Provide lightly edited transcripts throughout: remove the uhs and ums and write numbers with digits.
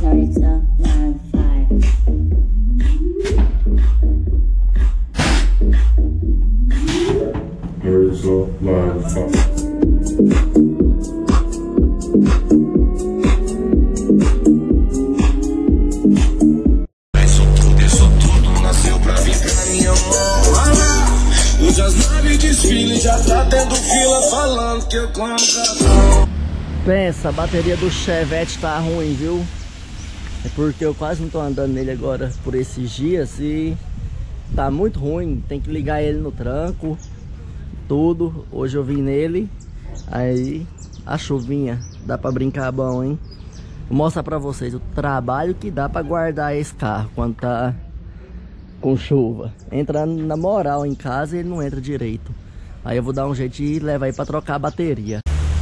Turns up my vibe. Turns up my vibe. Isso tudo nasceu pra vir pra minha mão. Hoje as naves desfilam, já tá tendo fila falando que eu como casal. Pensa, a bateria do Chevette tá ruim, viu? É porque eu quase não tô andando nele agora por esses dias e tá muito ruim. Tem que ligar ele no tranco, tudo. Hoje eu vim nele, aí a chuvinha, dá pra brincar bom, hein? Vou mostrar pra vocês o trabalho que dá pra guardar esse carro quando tá com chuva. Entrando na moral em casa, ele não entra direito. Aí eu vou dar um jeito de levar aí pra trocar a bateria.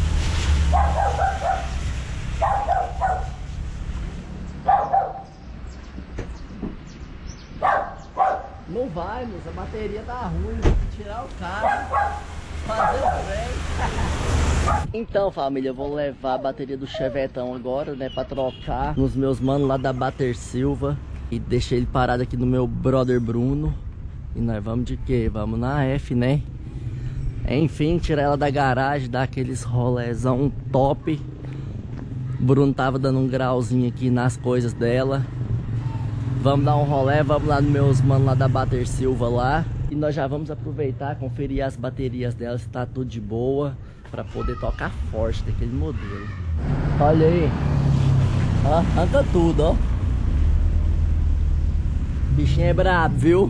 Não vai, moça, a bateria tá ruim. Vou tirar o carro, fazer o freio. Então, família, eu vou levar a bateria do Chevetão agora, né, pra trocar nos meus manos lá da Bater Silva. E deixei ele parado aqui no meu brother Bruno. E nós vamos de quê? Vamos na F, né? Enfim, tirar ela da garagem, dar aqueles rolezão top. Bruno tava dando um grauzinho aqui nas coisas dela. Vamos dar um rolê, vamos lá nos meus manos lá da Bater Silva lá. E nós já vamos aproveitar, conferir as baterias dela, se tá tudo de boa, pra poder tocar forte daquele modelo. Olha aí. Ó, arranca tudo, ó. O bichinho é brabo, viu?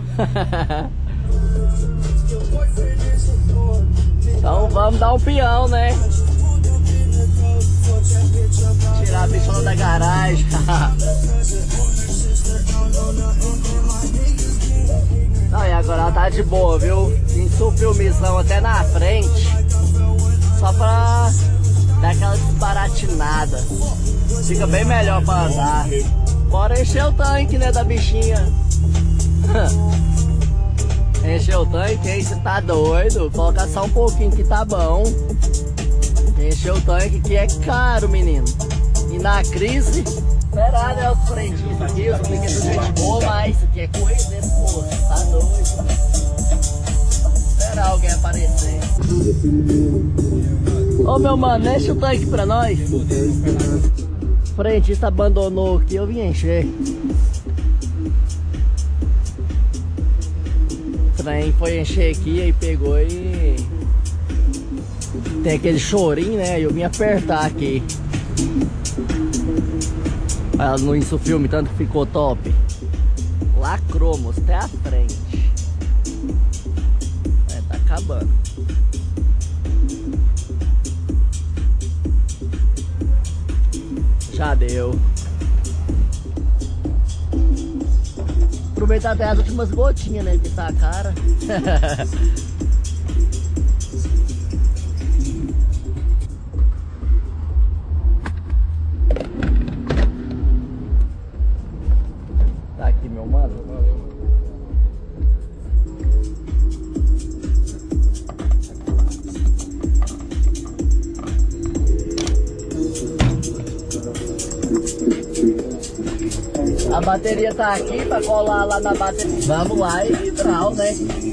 Então vamos dar um peão, né? Tirar a bichona da garagem. Não, e agora ela tá de boa, viu? Ensupiu missão até na frente, só pra dar aquela desbaratinada. Fica bem melhor pra andar. Bora encher o tanque, né, da bichinha. Encher o tanque, hein? Você tá doido? Colocar só um pouquinho que tá bom. Encher o tanque que é caro, menino. E na crise, esperar, né, os frentinhos aqui, os brinquedos de gente boa, mas isso aqui é coisa desse moço, tá doido? Esperar alguém aparecer. Ô meu mano, enche o tanque pra nós. O frentista abandonou aqui, eu vim encher. O trem foi encher aqui, aí pegou e... tem aquele chorinho, né? Eu vim apertar aqui. Ela não isso filme tanto que ficou top. Lacrou, moço, até a frente. É, tá acabando. Já deu. Aproveitar até as últimas gotinhas, né? Que tá a cara. Tá aqui, meu mano. A bateria tá aqui pra colar lá na bateria. Vamos lá e hidral, né?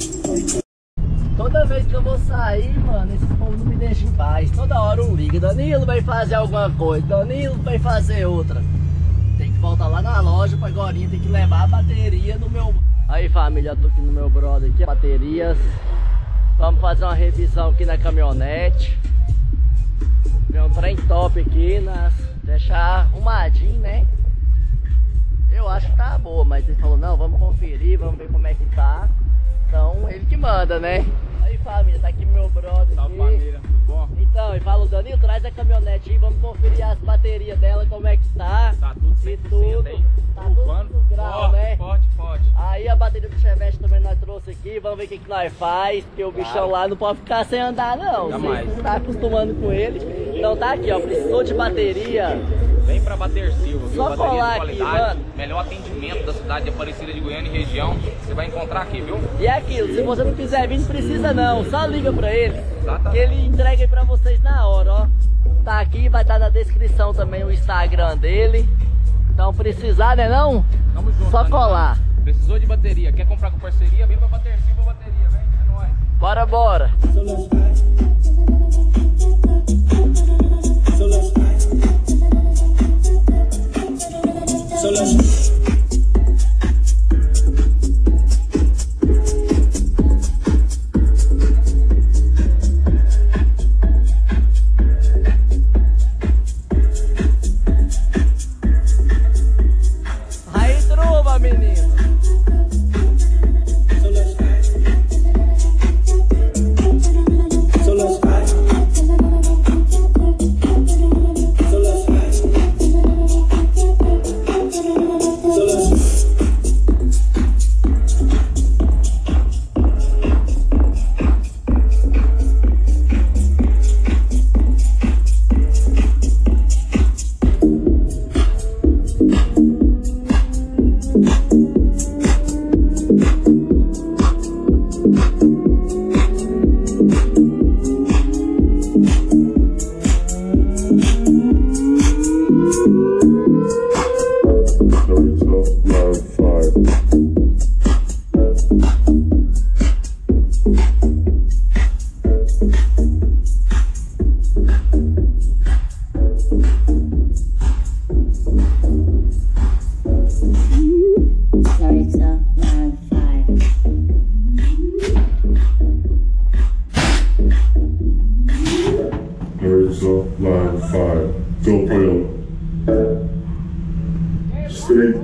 Toda vez que eu vou sair, mano, esse povo não me deixa em paz. Toda hora um liga. Danilo vai fazer alguma coisa, Danilo vai fazer outra. Tem que voltar lá na loja pra agora, tem que levar a bateria no meu... Aí família, tô aqui no meu brother aqui, baterias. Vamos fazer uma revisão aqui na caminhonete. Ver um trem top aqui, deixar arrumadinho, né? Eu acho que tá boa, mas ele falou, não, vamos conferir, vamos ver como é que tá. Então, ele que manda, né? Aí família, tá aqui meu brother. Salve família, tudo bom? Então, ele falou, Danilo, traz a caminhonete aí, vamos conferir as baterias dela, como é que tá. Tá tudo 100%, tudo, hein? tá tudo no grau, forte, né? Forte. Aí a bateria do Chevette também nós trouxe aqui, vamos ver o que nós faz, porque o bichão lá não pode ficar sem andar não. Jamais. Você tá acostumando com ele. Então tá aqui, ó, precisou de bateria. Vem pra Bater Silva, viu? Só Bateria colar de aqui, qualidade, mano. melhor atendimento da cidade de Aparecida de Goiânia e região, você vai encontrar aqui, viu? E é aquilo, se você não quiser vir, não precisa não, só liga pra ele. Exatamente. Que ele entrega aí pra vocês na hora, ó. Tá aqui, vai estar na descrição também o Instagram dele. Então precisar, né não? Tamo junto, Só colar. Precisou de bateria, quer comprar com parceria? Vem pra Bater Silva Bateria, vem, é nóis. Bora, bora. Aí, truva, menino. Line 5, go Pelo. Straight.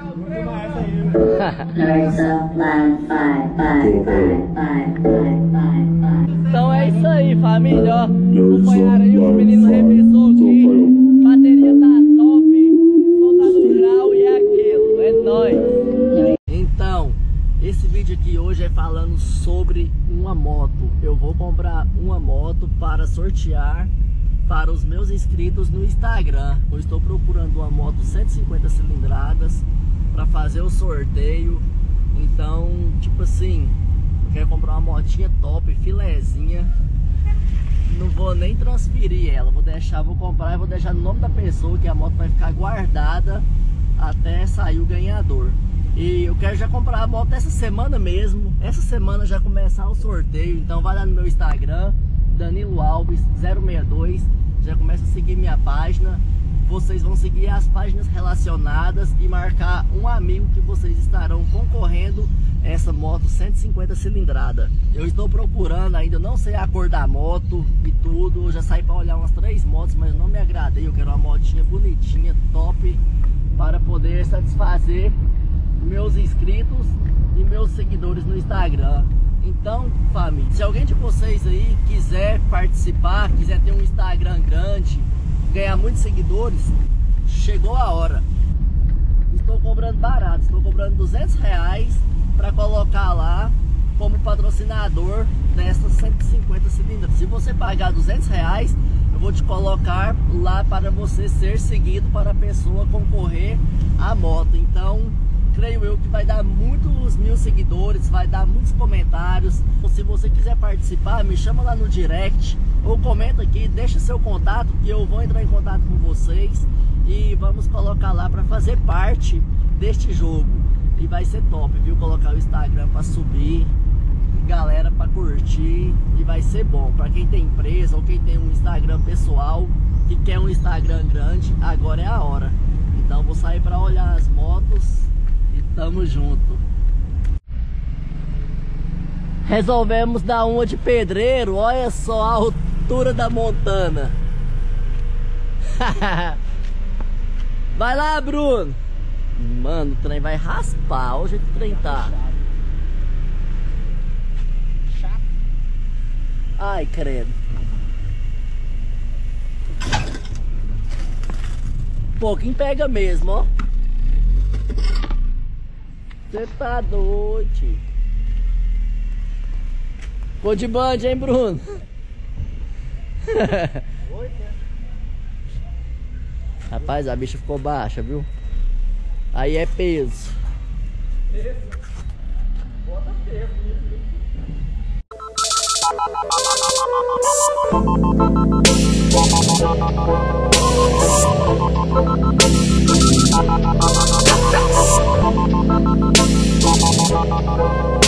Então é isso aí, família, ó. Acompanharam aí os meninos revisou aqui. Bateria tá top, som tá no grau e é aquilo, é nóis. Então, esse vídeo aqui hoje é falando sobre uma moto. Eu vou comprar uma moto para sortear para os meus inscritos no Instagram. Eu estou procurando uma moto 150 cilindradas para fazer o sorteio. Então, tipo assim, eu quero comprar uma motinha top, filezinha. Não vou nem transferir ela, vou comprar e vou deixar no nome da pessoa, que a moto vai ficar guardada até sair o ganhador. E eu quero já comprar a moto essa semana mesmo. Essa semana já começar o sorteio. Então vai lá no meu Instagram, Danilo Alves 062. Já começa a seguir minha página. Vocês vão seguir as páginas relacionadas e marcar um amigo que vocês estarão concorrendo a essa moto 150 cilindrada. Eu estou procurando ainda, não sei a cor da moto e tudo. Eu já saí para olhar umas 3 motos, mas não me agradei. Eu quero uma motinha bonitinha, top, para poder satisfazer meus inscritos e meus seguidores no Instagram. Então, família, se alguém de vocês aí quiser participar, quiser ter um Instagram grande, ganhar muitos seguidores, chegou a hora. Estou cobrando barato, estou cobrando R$200 para colocar lá como patrocinador dessas 150 cilindradas. Se você pagar R$200, eu vou te colocar lá para você ser seguido, para a pessoa concorrer à moto. Então, creio eu que vai dar muitos mil seguidores, vai dar muitos comentários. Se você quiser participar, me chama lá no direct ou comenta aqui, deixa seu contato que eu vou entrar em contato com vocês e vamos colocar lá para fazer parte deste jogo. E vai ser top, viu? Colocar o Instagram para subir, galera para curtir, e vai ser bom para quem tem empresa ou quem tem um Instagram pessoal que quer um Instagram grande. Agora é a hora. Então vou sair para olhar as motos. E tamo junto. Resolvemos dar uma de pedreiro. Olha só a altura da Montana. Vai lá, Bruno. Mano, o trem vai raspar. Olha o jeito que o trem tá. Ai, credo. Pouquinho pega mesmo, ó. Você tá doido. Ficou de band, hein, Bruno? Rapaz, a bicha ficou baixa, viu? Aí é peso. Bota peso. Tchau.